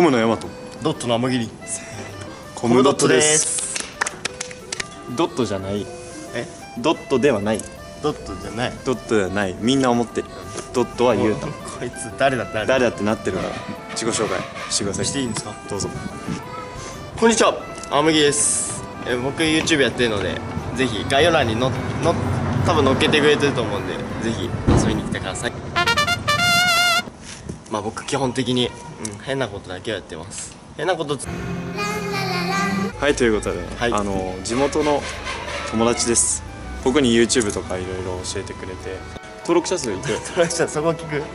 コムのヤマト、 ドットの天切り、 コムドットです。ドットじゃない。ドットではない。 ドットじゃない。 ドットではない。みんな思ってる。ドットはゆうた。 こいつ誰だってなってるから自己紹介してください。 していいんですか？ どうぞ。 こんにちは、天切りです。僕 YouTube やってるので、ぜひ概要欄に多分載っけてくれてると思うんで、ぜひ遊びに来てください。まあ僕基本的に、変なことだけはやってます。変なことはい、ということで、地元の友達です。僕に YouTube とかいろいろ教えてくれて、登録者数いく？ 登録者そこ聞く？105人です。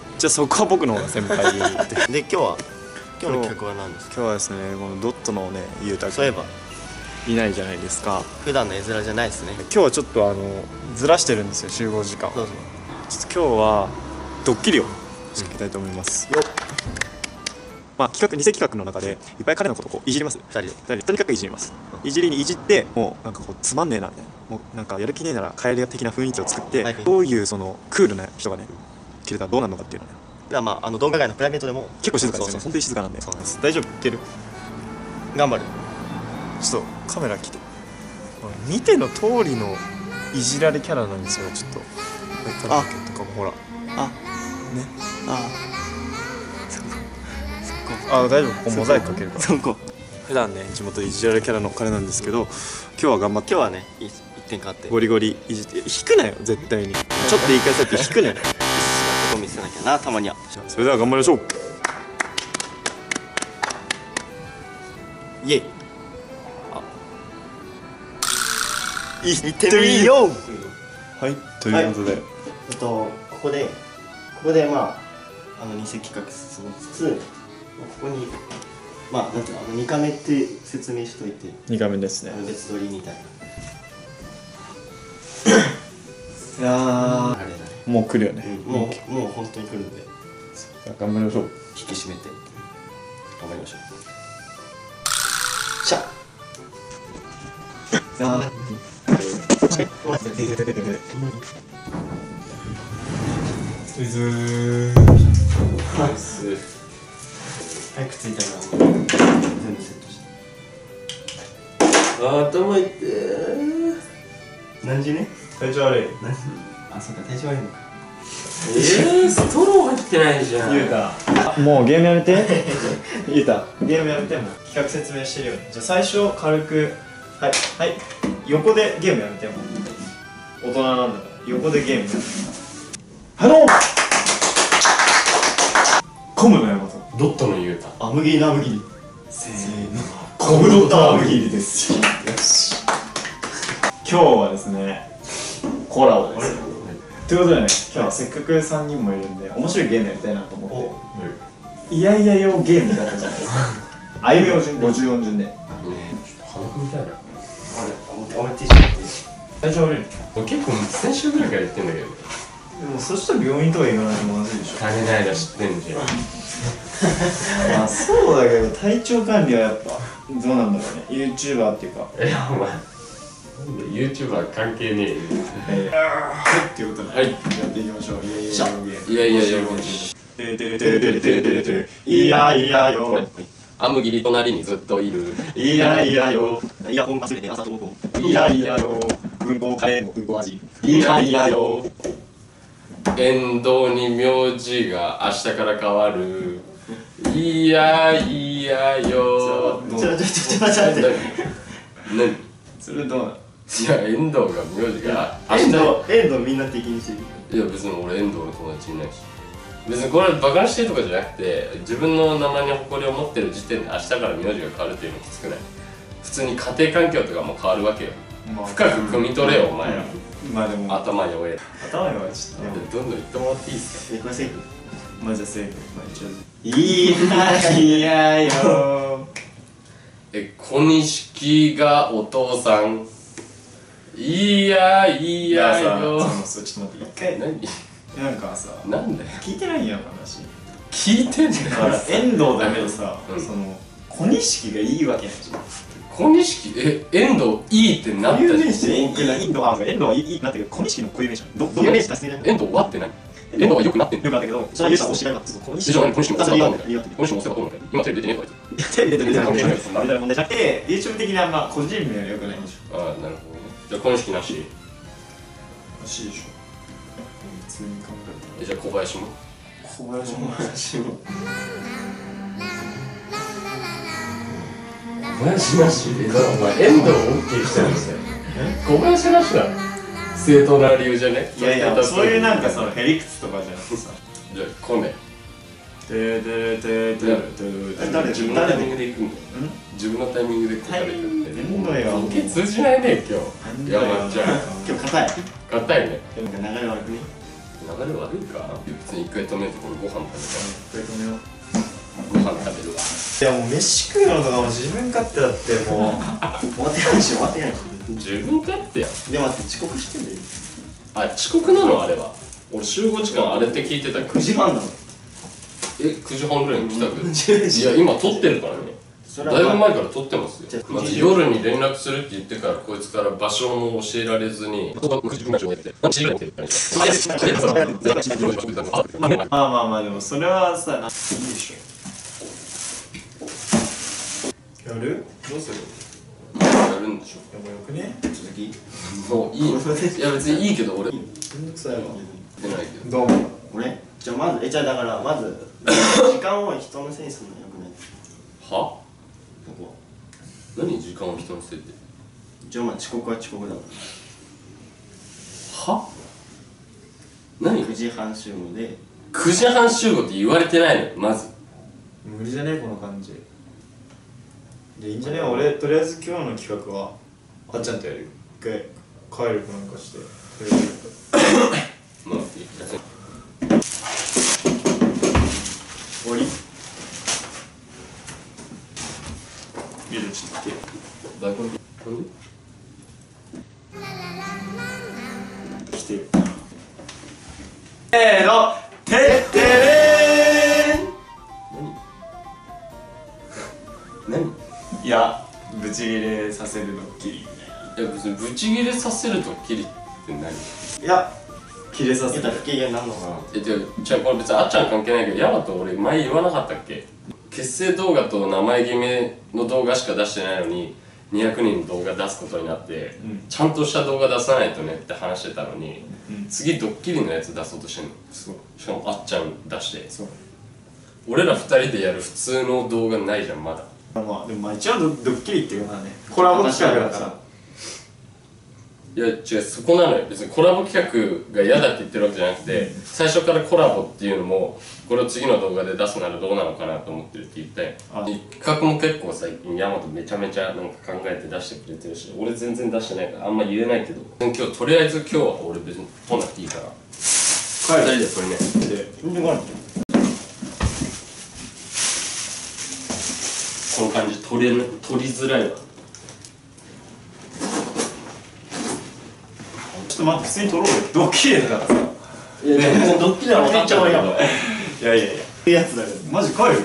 じゃあそこは僕の方が先輩で、今日の企画は何ですか？ 今日はですね、このドットのね、ゆうたくん、 そういえばいないじゃないですか。 普段の絵面じゃないですね。 今日はちょっとずらしてるんですよ、集合時間。 どうぞ。 ちょっと今日はドッキリを仕掛けたいと思います。まあ偽企画の中でいっぱい彼のことをこういじります。2人でとにかくいじります。いじってもうなんかこうつまんねえなみたいな、もうなんかやる気ねえなら帰り屋的な雰囲気を作って、どういうそのクールな人がね切れたらどうなるのかっていうのね。 ではまあ動画外のプライベートでも結構静かですよね。本当に静かなんで。大丈夫？いける？頑張る。ちょっとカメラ来て。見ての通りのいじられキャラなんですよ。ちょっとあとかもほら大丈夫、ここモザイクかけるから。普段ね地元でいじられキャラの彼なんですけど、今日は頑張って、今日はね1点勝ってゴリゴリいじって、引くなよ絶対に。ちょっと言い返されて引くなよ。とこ見せなきゃな、たまには。それでは頑張りましょう。イエイ。行ってみよう。はい、ということで、ここでまあ偽企画進みつつ、ここにまあなんていうの、2カメって説明しといて。2カメですね。別撮りみたいな。いやー、もう来るよね。もう本当に来るんで、頑張りましょう。引き締めて頑張りましょう。シャッ。早く着いたら全部セットして。頭痛い。何時ね？体調悪い。あ、そっか、体調悪いのか。 ストロー入ってないじゃん。 ゆうた、もうゲームやめて。ゆうた、ゲームやめて。も企画説明してるよね。じゃあ最初軽く、はい、横でゲームやめて。も大人なんだから横でゲームやめて。ハローコムのヤマト、 ドットのゆうた、 アムギリのアムギリ、 せーの、コムドットアムギリです。よし。今日はですね、コラボです。ということでね、今日はせっかく3人もいるんで面白いゲームやりたいなと思って、いやいや用ゲームみたいな感じじゃないですか。あいうえお順、50音順で。 花くみたいな。 お前ティッシュ持っていい？ 体調悪いの？ 俺結構先週ぐらいから言ってんだけど。 でもそしたら病院とか行かないとまずいでしょ。 金ないの知ってんじゃん。 まあそうだけど、体調管理はやっぱどうなんだろうね。 YouTuber っていうか。 お前YouTuber 関係ねえよ。 はいっていうことで、やっていきましょう。いやいやよ、 アムギリ隣にずっといる。 いやいやよ、イヤホン忘れて朝投稿。いやいやよ、うんこカレーのうんこ味。いやいやよ、 沿道に名字が明日から変わる。いやいやよ。 ちょっと待って。 何？ それどうなの？ いや、遠藤が名字が遠藤みんな敵にしてる。 いや別に俺遠藤の友達いないし、別にこれバカにしてるとかじゃなくて、自分の名前に誇りを持ってる時点で明日から名字が変わるっていうのきつくない？普通に家庭環境とかも変わるわけよ。深く汲み取れよお前ら。 まあでも頭弱え。 頭弱いちょっとどんどん言ってもらっていいっすか？ これセーフ。 まあじゃあセーフ。いやよ、 小錦がお父さん。いやいやよ。 ちょっと待って、一回何？ なんかさ、 なんだよ。 聞いてないやん話。 聞いてんだよ。 遠藤だけどさ、その小錦がいいわけないじゃん。 小錦、遠藤いいってなったじゃん。 遠藤はいいってなったけど、小錦の固有名詞どういう名詞出すね。 遠藤はって何？ 遠藤は良くなってんの。 よくなったけど、それはユースは推しがよかった。このじゃあ小西も押せばどうなの。 理由があって小西も押せばどうなの。今テレビ出てねえとか言って。 テレビ出てる問題じゃなくて、YouTube 的にあんま個人名は良くないんでしょ。 ああ、なるほどね。じゃあ小西なし。 らしいでしょ。普通に考えじゃあ小林も。 小林も話も。 小林なし。だからお前遠藤を OK してるんですよ。小林なしだ。正当な理由じゃね。 いやいや、そういうなんかそのへりくつとかじゃなくてさ。 じゃあコネ。 誰自分のタイミングで行くんだよ。自分のタイミングで答えるって。 遠藤よ。 ボケ通じないね今日。山ちゃん。 今日硬い。 硬いね。 なんか流れ悪くね。 流れ悪いか。別に一回止めるとこれご飯食べたい。 これ止めよう。 ご飯食べるわ。 いやもう飯食うのとかも自分勝手だってもう終わってないし終わってないし。 自分勝手や。 でも待って遅刻してんだよ。 あ、遅刻なのあれは。俺集合時間あれって聞いてたけど。 9時半だもん。 9時半ぐらいに来たけど。 10時いや今撮ってるからね。 それはだいぶ前から撮ってますじゃあ。 よまず夜に連絡するって言ってからこいつから場所も教えられずに。 まあまあまあでもそれはさ、いいでしょ。やる？ どうする？やるんでしょ。 でもよくね。 続き。 もういい。いや別にいいけど俺。 めんどくさいわ。 出ないけど。 どうも。 俺じゃあまずじゃあだからまず時間を人のせいにするのよくない。 は？ ここ。 何時間を人のせいで。 じゃあまあ遅刻は遅刻だかは？何ら。9時半集合で。 9時半集合って言われてないのよまず。 無理じゃねこの感じ。でいいんじゃね。俺とりあえず今日の企画はあっちゃんとやるよ。一回帰るかなんかして。 まあいい。 終わり？いやちょっと来て。 台本なんで？ 来てよ。せーの、てってれ何？ ーん。いや、ブチギレさせるドッキリみたいな。 いや別にブチギレさせるとキリって何？ いや、キレさせて。 やったら不機嫌になるのかな。 じゃあこれ別にあっちゃん関係ないけどヤマト俺前言わなかったっけ？結成動画と名前決めの動画しか出してないのに200人の動画出すことになって、ちゃんとした動画出さないとねって話してたのに、次ドッキリのやつ出そうとしてんの。 そう。 しかもあっちゃん出してそう。 俺ら2人でやる普通の動画ないじゃんまだ。 まあでもまあ一応ドッキリっていうかね、コラボ企画だから。 いや違うそこなのよ。別にコラボ企画が嫌だって言ってるわけじゃなくて、最初からコラボっていうのもこれを次の動画で出すならどうなのかなと思ってるって言ったよ。企画も結構最近ヤマトめちゃめちゃなんか考えて出してくれてるし、俺全然出してないからあんま言えないけど、今日とりあえず今日は俺別に撮んなくていいから2人で撮りね。 で、 全然来ない。 この感じ撮りづらいわ。 ちょっと待って、普通に撮ろうよ。ドッキリだからさ。 いや全然ドッキリは分かっちゃうよ。 いやいやいや。 いいやつだよ。 マジ帰るよ。やばい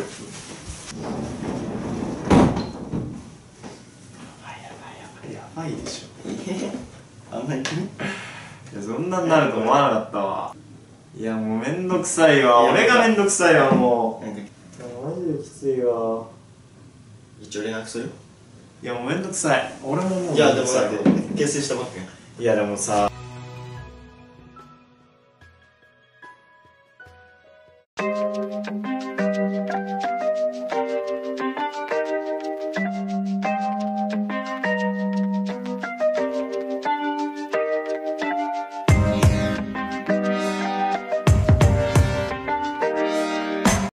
やばいでしょ。 あんまりね。 いやそんなになると思わなかったわ。いやもうめんどくさいわ。俺がめんどくさいわもう。 なんかマジできついわ。 一応連絡するよ。 いやもうめんどくさい。俺ももういやでもめんどくさい。 だって結成したばっかや。 いやでもさ。